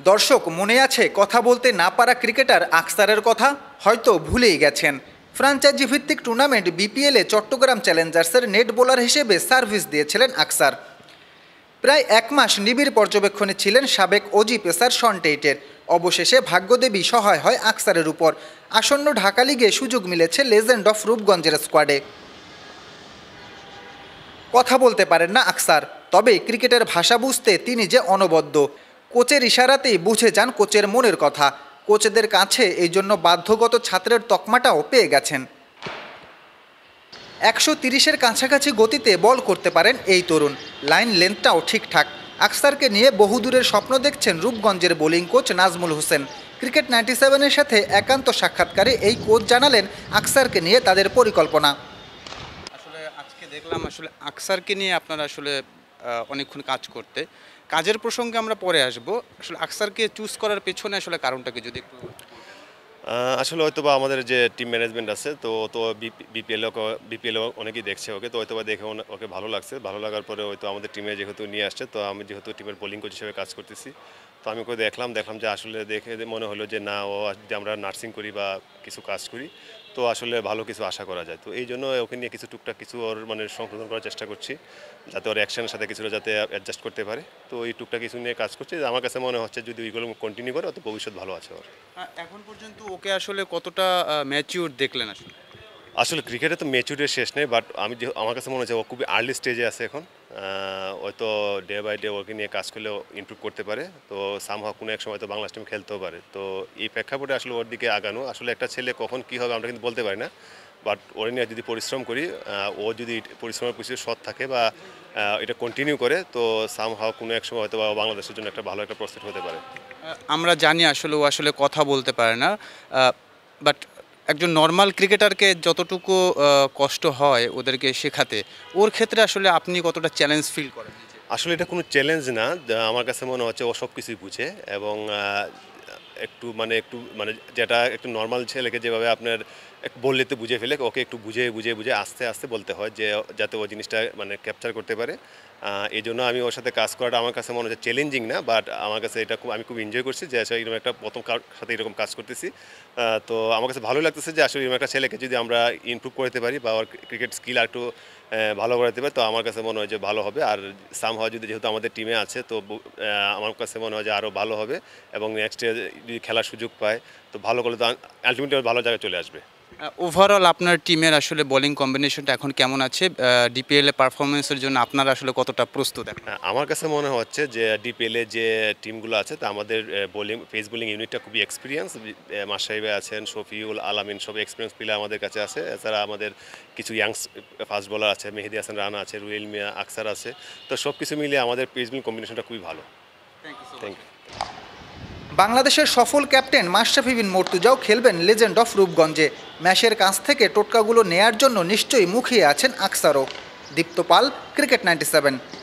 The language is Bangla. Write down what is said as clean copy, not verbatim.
দর্শক মনে আছে কথা বলতে না পারা ক্রিকেটার আকসারের কথা? হয়তো ভুলেই গেছেন। ফ্র্যাঞ্চাইজি ভিত্তিক টুর্নামেন্ট বিপিএলে চট্টগ্রাম চ্যালেঞ্জার্সের নেট বোলার হিসেবে সার্ভিস দিয়েছিলেন আকসার। প্রায় এক মাস নিবিড় পর্যবেক্ষণে ছিলেন সাবেক অজি পেসার শন টেইটের। অবশেষে ভাগ্যদেবী সহায় হয় আকসারের উপর। আসন্ন ঢাকা লিগে সুযোগ মিলেছে লেজেন্ড অফ রূপগঞ্জের স্কোয়াডে। কথা বলতে পারেন না আকসার, তবে ক্রিকেটের ভাষা বুঝতে তিনি যে অনবদ্য। কোচের ইশারাতেই বুঝে যান কোচের মনের কথা। কোচদের কাছে এই জন্য বাধ্যগত ছাত্রের তকমাটাও পেয়ে গেছেন। 130-এর কাছাকাছি গতিতে বল করতে পারেন এই তরুণ। লাইন লেন্থটাও ঠিকঠাক। আকসারকে নিয়ে বহুদূরের স্বপ্ন দেখছেন রূপগঞ্জের bowling coach Nazmul Hossain. Cricket 97-এর সাথে একান্ত সাক্ষাৎকারে এই কোচ জানালেন আকসারকে নিয়ে তাদের পরিকল্পনা। আসলে আজকে দেখলাম আসলে আকসারকে নিয়ে আপনারা আসলে অনেকক্ষণ কাজ করতে। কাজের প্রসঙ্গে আমরা পরে আসব। আসলে আকসারকে চুজ করার পেছনে আসলে কারণটাকে যদি একটু আসলে হয়তোবা আমাদের যে টিম ম্যানেজমেন্ট আছে তো বিপিএল অনেকেই দেখছে ওকে, তো হয়তোবা দেখে ওকে ভালো লাগছে। ভালো লাগার পরে হয়তো আমাদের টিমে যেহেতু নিয়ে আসছে, তো আমি যেহেতু টিমের বোলিং কোচ হিসেবে কাজ করতেছি, তো আমি ওকে দেখলাম যে আসলে দেখে মনে হলো যে না, ও যদি আমরা নার্সিং করি বা কিছু কাজ করি তো আসলে ভালো কিছু আশা করা যায়। তো এই জন্য ওকে নিয়ে কিছু টুকটাক কিছু ওর মানে সংশোধন করার চেষ্টা করছি, যাতে ওর অ্যাকশনের সাথে কিছুটা যাতে অ্যাডজাস্ট করতে পারে। তো এই টুকটাক কিছু নিয়ে কাজ করছি। আমার কাছে মনে হচ্ছে যদি ওইগুলো কন্টিনিউ করে তো ভবিষ্যৎ ভালো আছে ওর। এখন পর্যন্ত ওকে আসলে কতটা ম্যাচিউর দেখলেন? আসলে ক্রিকেটে তো ম্যাচুরিটির শেষ নেই, বাট আমার কাছে মনে হচ্ছে ও খুবই আর্লি স্টেজে আছে এখন। হয়তো ডে বাই ডে ওকে নিয়ে কাজ করলেও ইমপ্রুভ করতে পারে। তো সামহাও কোনো এক সময় তো বাংলাদেশ টিম খেলতেও পারে। তো এই প্রেক্ষাপটে আসলে ওর দিকে আগানো, আসলে একটা ছেলে কখন কী হবে আমরা কিন্তু বলতে পারি না, বাট ওর নিয়ে যদি পরিশ্রম করি, ও যদি পরিশ্রমের পিছনে সৎ থাকে বা এটা কন্টিনিউ করে, তো সামহাও কোনো এক সময় হয়তো বাংলাদেশের জন্য একটা ভালো একটা প্রস্তুত হতে পারে। আমরা জানি আসলে ও আসলে কথা বলতে পারে না, বাট একজন নর্মাল ক্রিকেটারকে যতটুকু কষ্ট হয় ওদেরকে শেখাতে, ওর ক্ষেত্রে আসলে আপনি কতটা চ্যালেঞ্জ ফিল করেন? আসলে এটা কোনো চ্যালেঞ্জ না, আমার কাছে মনে হচ্ছে ও সব কিছুই বুঝে এবং একটু যেটা একটু নর্মাল ছেলেকে যেভাবে আপনার বললেতে বুঝে ফেলে, ওকে একটু বুঝে আস্তে আস্তে বলতে হয় যে যাতে ও জিনিসটা মানে ক্যাপচার করতে পারে। এই জন্য আমি ওর সাথে কাজ করাটা আমার কাছে মনে হচ্ছে চ্যালেঞ্জিং না, বাট আমার কাছে এটা আমি খুব এনজয় করছি যে আসলে এরকম একটা প্রথম সাথে এরকম কাজ করতেছি। তো আমার কাছে ভালো লাগতেছে যে আসলে এরকম একটা ছেলেকে যদি আমরা ইমপ্রুভ করতে পারি বা ওর ক্রিকেট স্কিল আর একটু ভালো করাতে পারে, তো আমার কাছে মনে হয় যে ভালো হবে। আর সামহাও যেহেতু আমাদের টিমে আছে, তো আমার কাছে মনে হয় যে আরও ভালো হবে এবং নেক্সট ডে যদি খেলার সুযোগ পায় তো ভালো করলে তো আলটিমেটলি ভালো জায়গায় চলে আসবে। ওভারঅল আপনার টিমের আসলে বোলিং কম্বিনেশনটা এখন কেমন আছে? ডিপিএল এ পারফরমেন্সের জন্য আপনারা আসলে কতটা প্রস্তুত? আমার কাছে মনে হচ্ছে যে ডিপিএলে যে টিমগুলো আছে তা আমাদের পেস বোলিং ইউনিটটা খুবই এক্সপিরিয়েন্স। মাশরাফি ভাই আছেন, শফিউল আলামিন, সব এক্সপিরিয়েন্স প্লেয়ার আমাদের কাছে আছে। এছাড়া আমাদের কিছু ফাস্ট বোলার আছে, মেহেদি হাসান রানা আছে, রুয়েল মিয়া, আকসার আছে। তো সব কিছু মিলিয়ে আমাদের পেস বোলিং কম্বিনেশনটা খুবই ভালো। Thank you. বাংলাদেশের সফল ক্যাপ্টেন মাশরাফি বিন মর্তুজাও খেলবেন লেজেন্ড অফ রূপগঞ্জে। ম্যাচের কাছ থেকে টোটকাগুলো নেয়ার জন্য নিশ্চয়ই মুখিয়ে আছেন আকসারও। দীপ্ত পাল, ক্রিকেট 97।